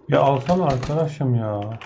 Ya alsana arkadaşım ya.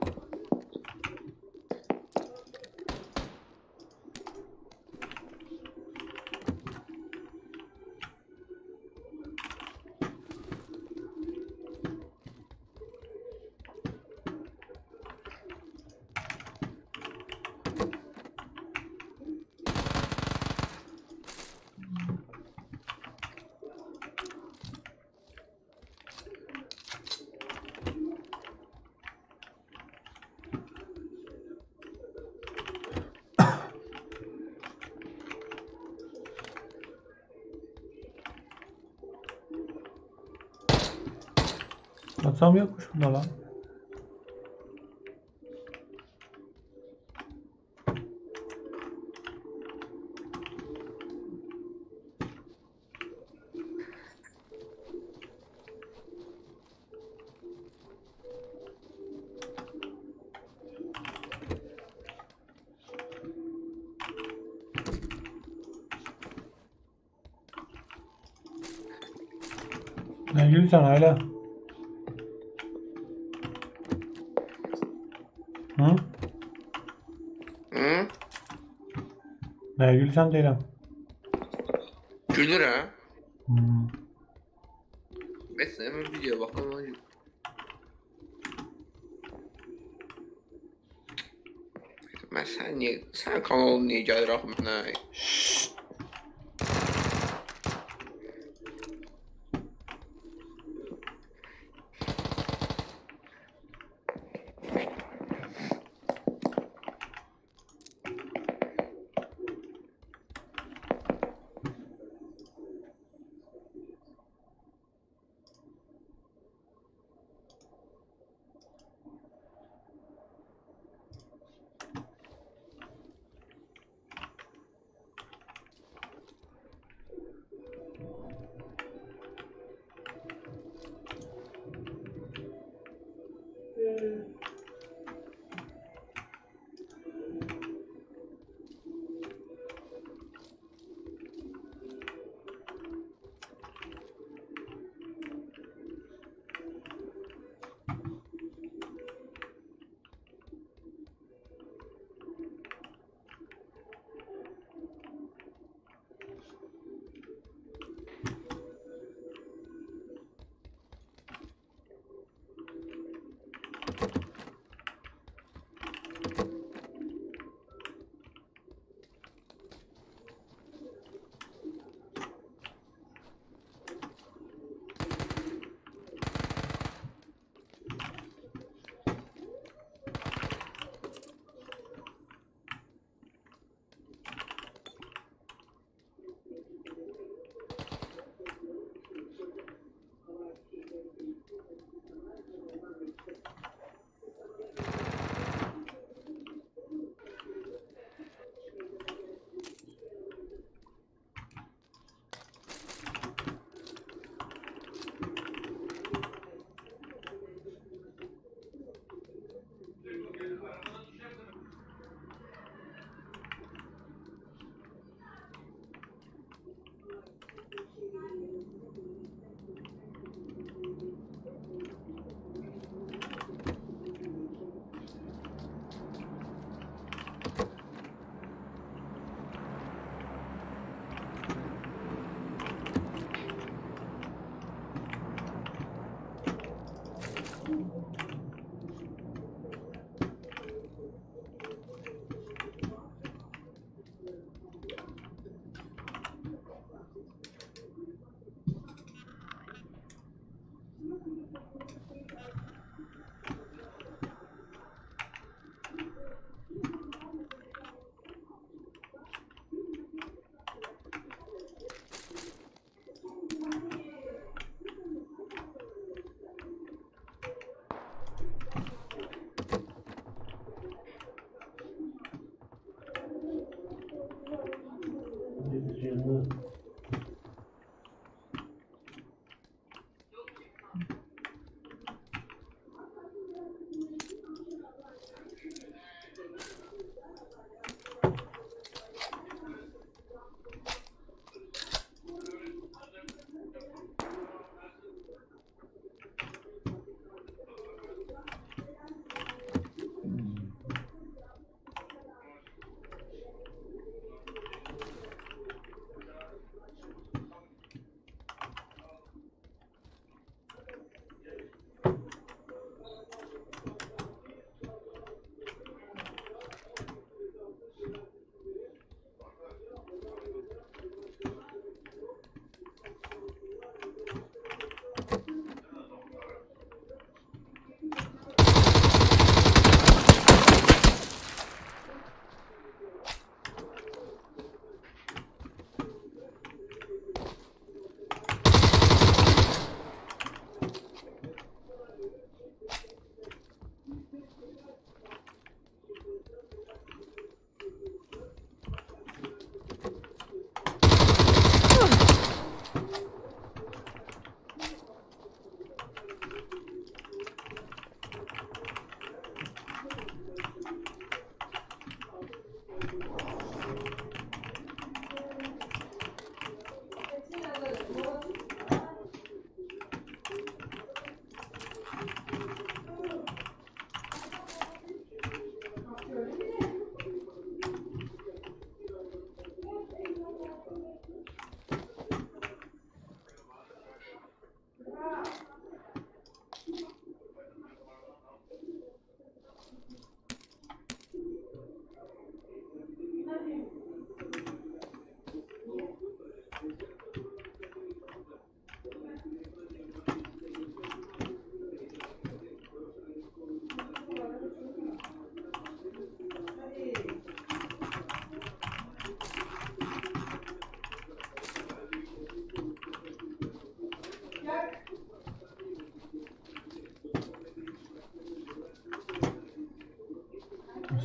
Atam yokmuş bunda lan. Ne gülsen hala? Hı? Hı? Ne gülsen değilim. Gülür ha. Hmm. Mesela hemen videoya bakalım. Sen kanalın niye gelir aklına?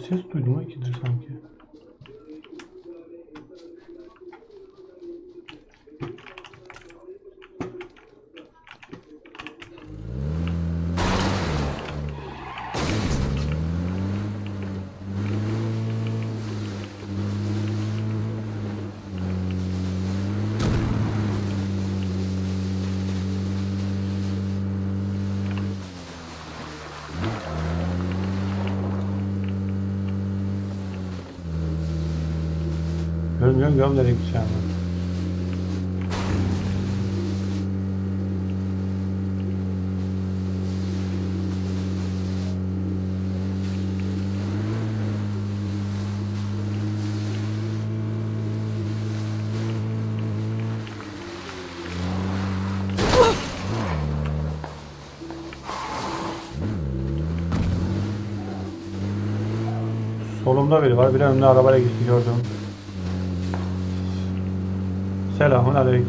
Ses duydum, ikidir sanki. Görmüyorum nereye gideceğim. Solumda biri var. Bir de önüne arabayla gitti, gördüm. Selamun aleyküm.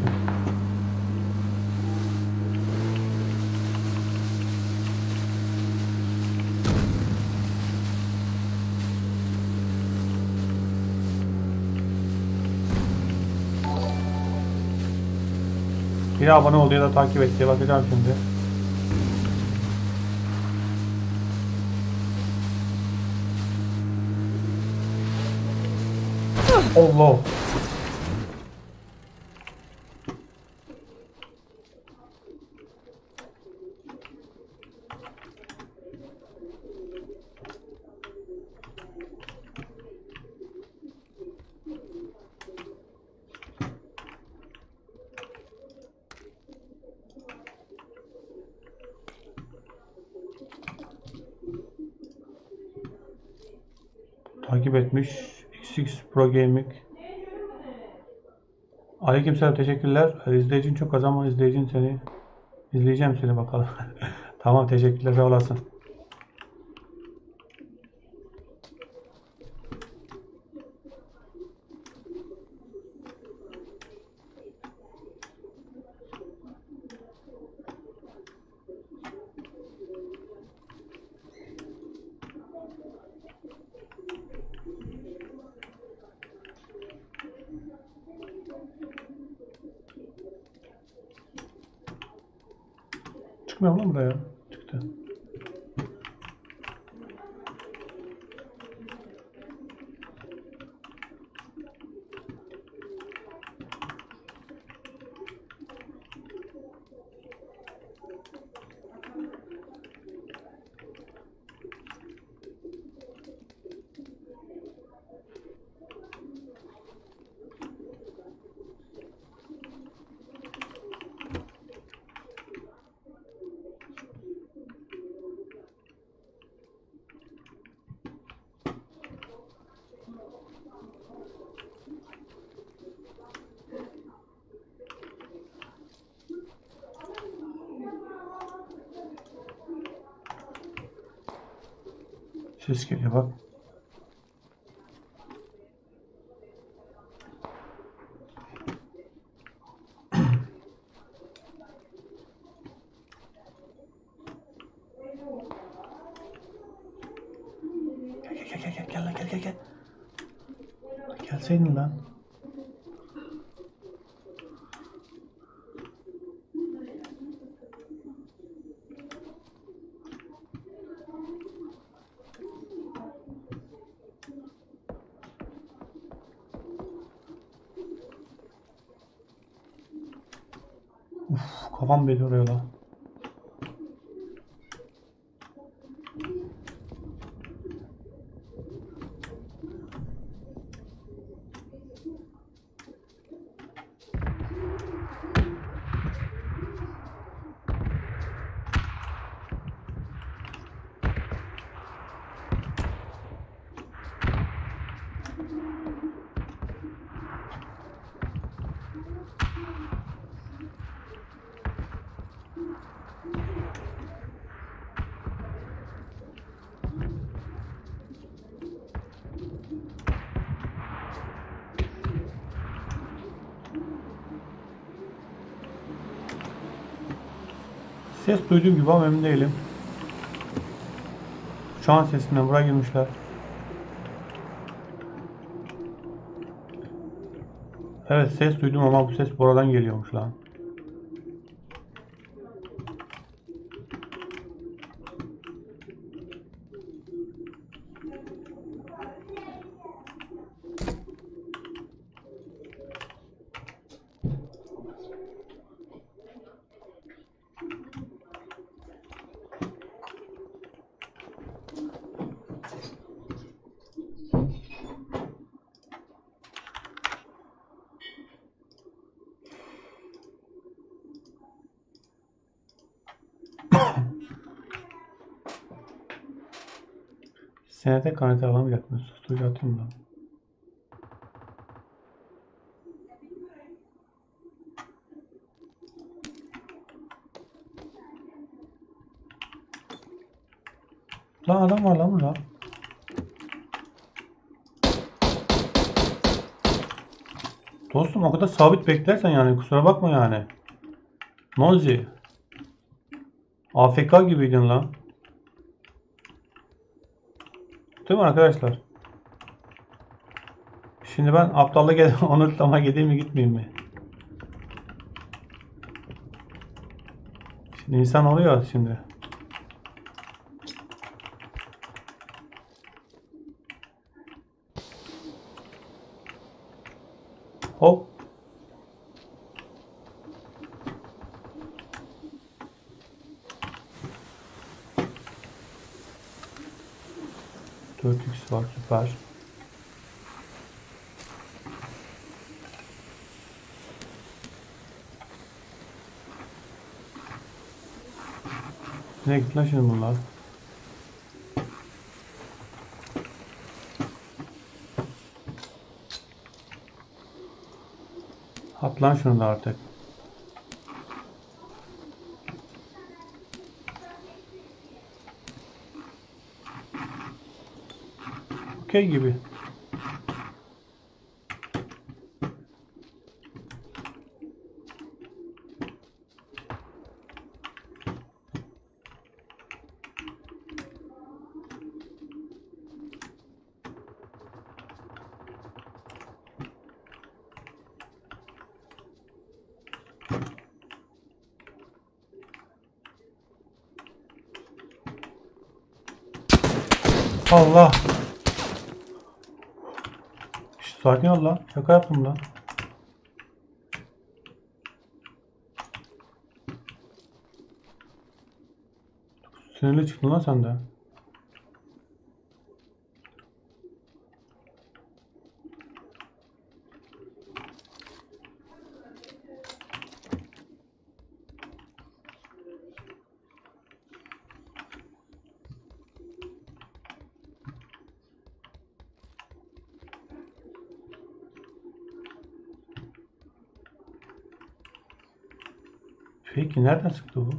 Bir abone oldu ya da takip et diye bakacağım şimdi. Allah. Takip etmiş. XX Pro Gaming. Aleykümselam, teşekkürler. İzleyicin çok az ama izleyeceğim seni bakalım. Tamam, teşekkürler, sağ olasın. Çıkmıyor lan buraya. Çıktı. Ses geliyor bak. Gel lan, gel. Gelseydin lan. Kafam beni oraya lan. Ses duyduğum gibi ama emin değilim. Şu an sesinden buraya girmişler. Evet, ses duydum ama bu ses buradan geliyormuş lan. Senete kanete alamayacak mı? Susturucu atayım da. Lan adam var lan burada. Dostum o kadar sabit beklersen yani kusura bakma yani. Mozi. AFK gibiydin lan. Değil mi arkadaşlar? Şimdi ben aptallık edip onu tutamaya gideyim mi gitmeyeyim mi? Şimdi insan oluyor şimdi. Hop. Dört x var, süper. Nereye gitti lan şimdi bunlar? At lan şunu da artık. Okey gibi. Allah. Şşt, sakin ol lan. Şaka yaptım lan. Sinirli çıktın lan sen de. Peki nereden sıktı bu?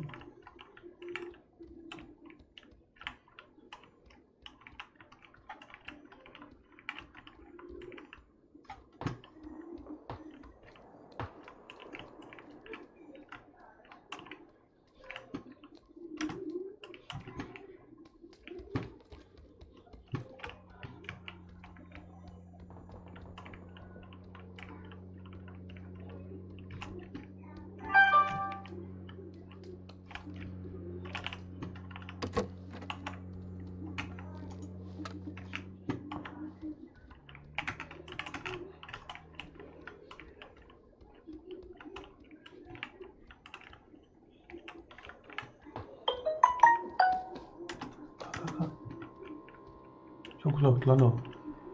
Çok uzak lan o.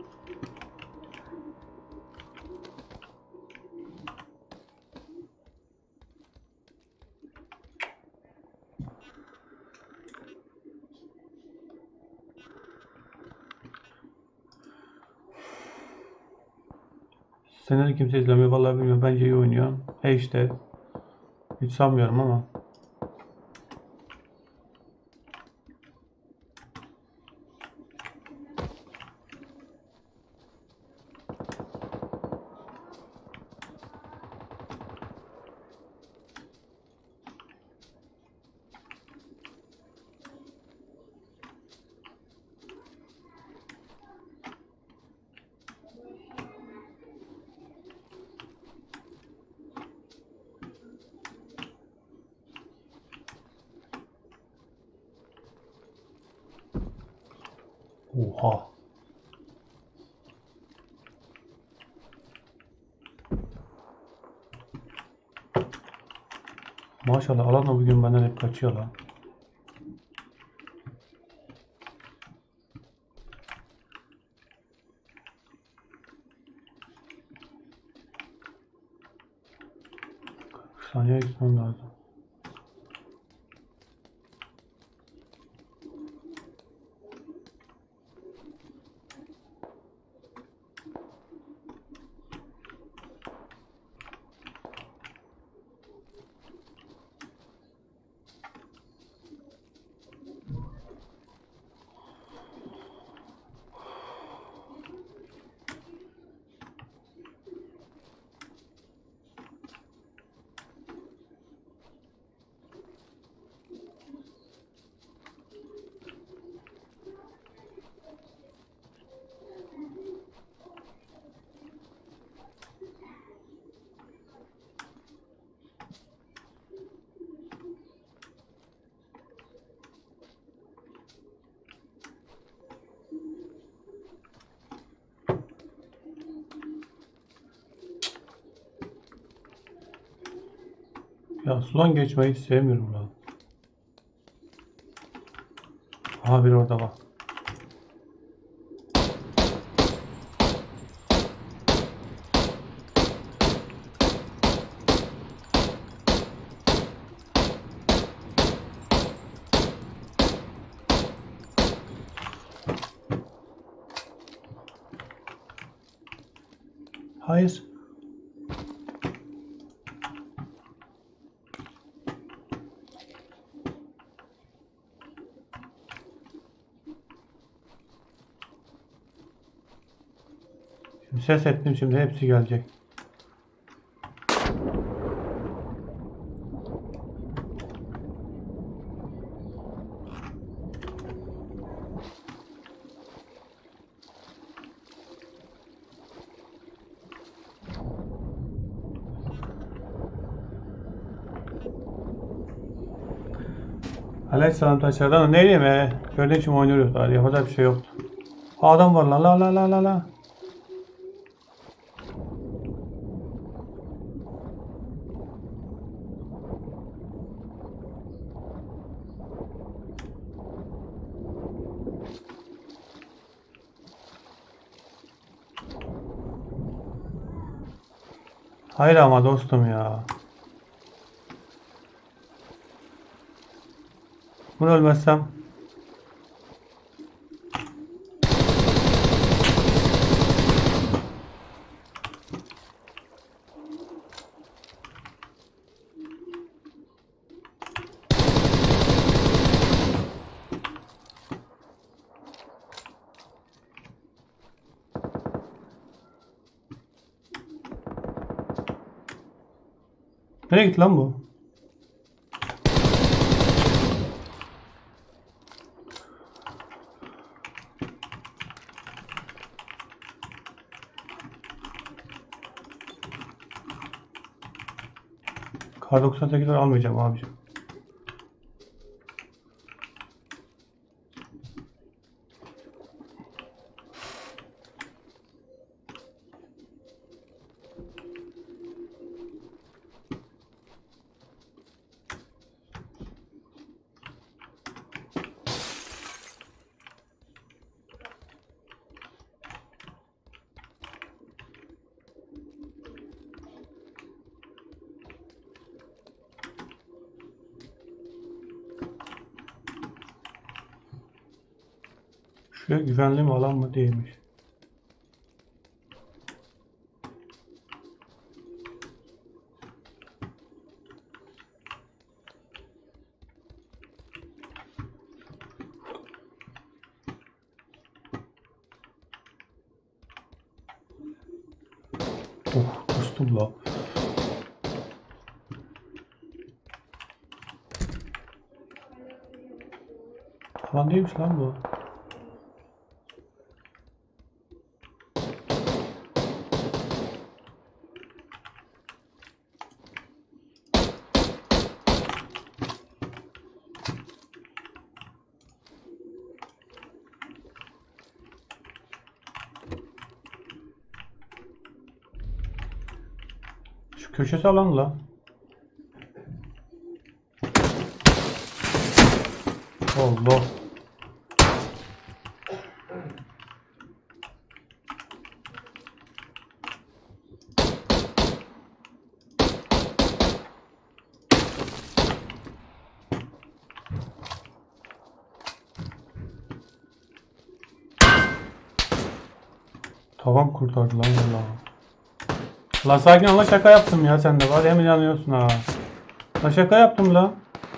Senleri kimse izlemiyor. Vallahi bilmiyorum. Bence iyi oynuyor. İşte. Hiç sanmıyorum ama. Oha. Maşallah alan da bugün benden hep kaçıyor lan. Saniye gitmem lazım. Ya sudan geçmeyi hiç sevmiyorum lan. Aha biri orada bak. Hayır. Şimdi ses ettim, şimdi hepsi gelecek. Aleykümselam taşlardan. Ne diyeyim Gördüğün için oynuyoruz daha. Yapacak bir şey yoktu. Adam var lan la la la la la. Hayır ama dostum ya. Bunu ölmezsem. Nereye gitti lan bu? Kar 98'leri almayacağım abicim. Şuraya güvenli mi alan mı değilmiş. Oh kustum la. Alan değilmiş lan bu. Şu köşesi alan la. Allah. Tavan kurtardı lan valla. La sakin ol la, şaka yaptım ya, sen de var ya, yanıyorsun ha. La şaka yaptım la.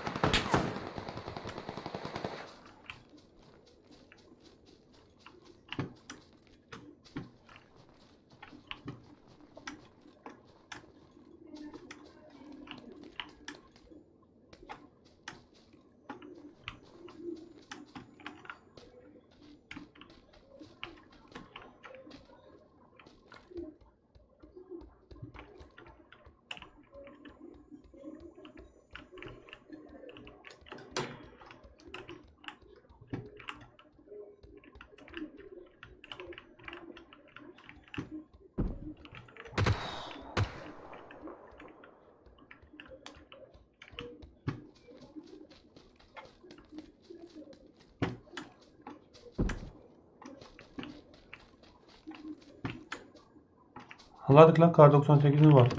Anladık lan, kar 98'imiz var.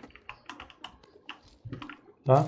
La.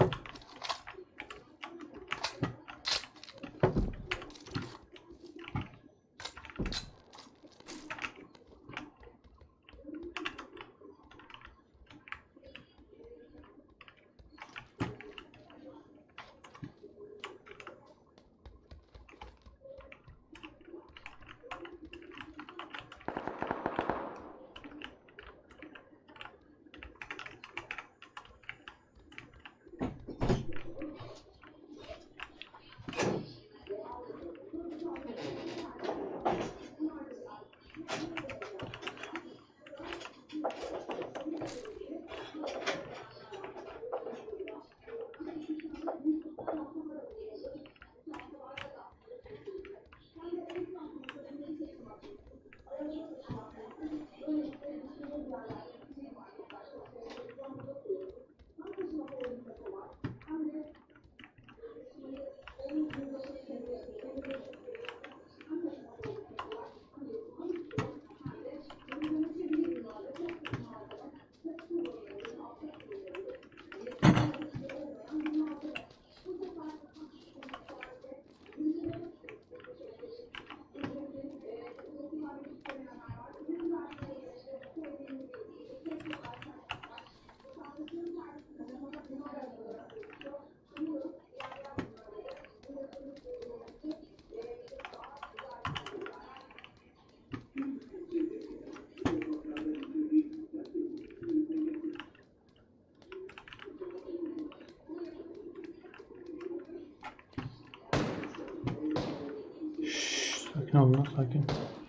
Sakin ol lan, sakin.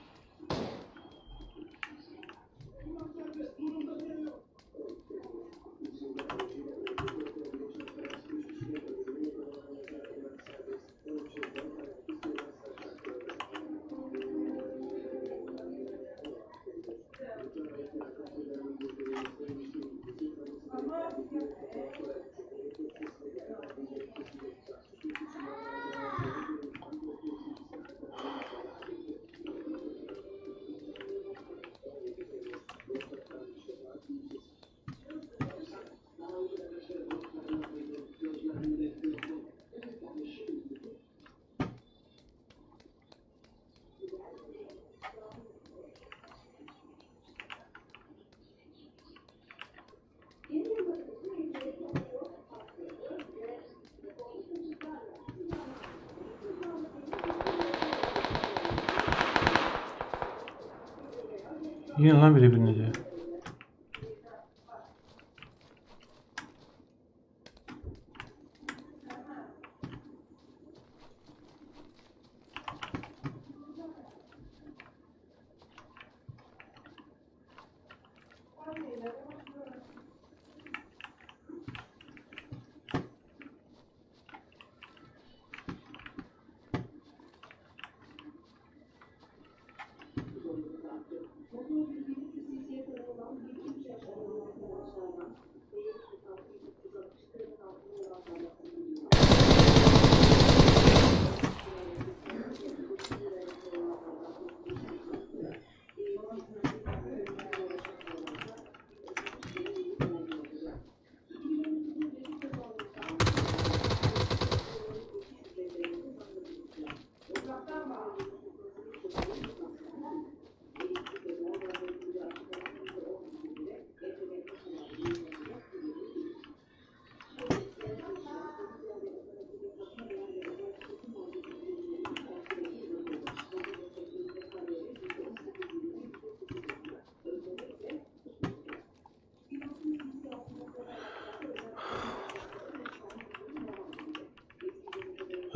Yiyin lan birbirinizi.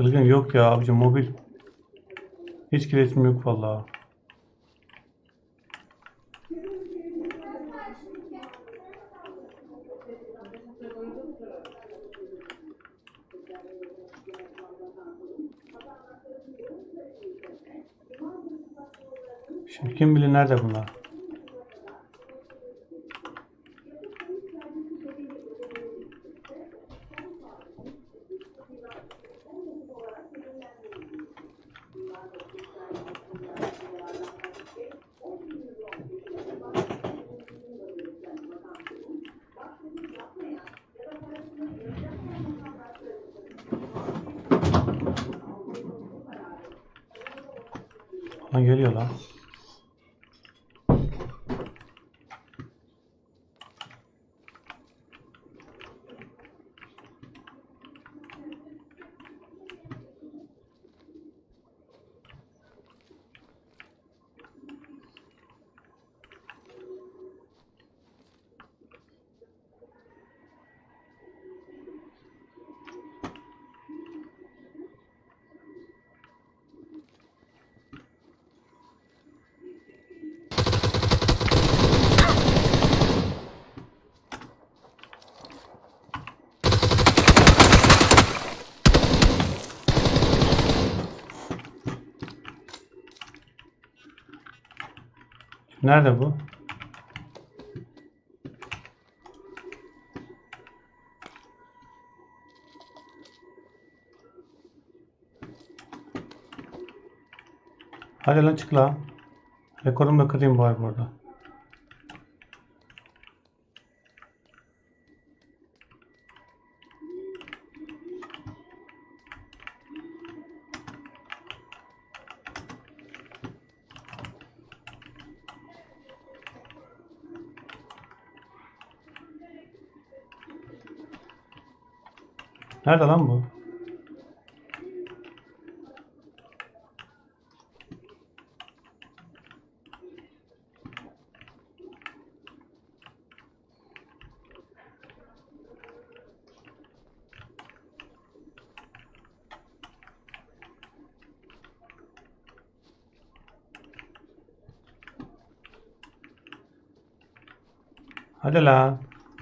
Kırgın yok ya abici, mobil. Hiç kireçim yok vallahi. Şimdi kim bilir nerede bunlar? Lan geliyor lan. Nerede bu? Hadi lan çık lan. Rekorumu da kırayım bari burada. Nerede lan bu? Hadi lan.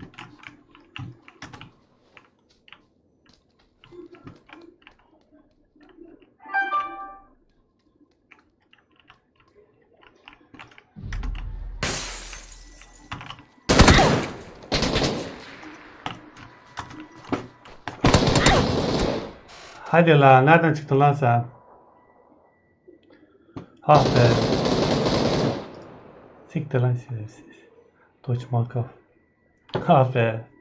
Hadi lan. Nereden çıktın lan sen? Ah be. Siktir lan şerefsiz. Doç malkaf. Ah be.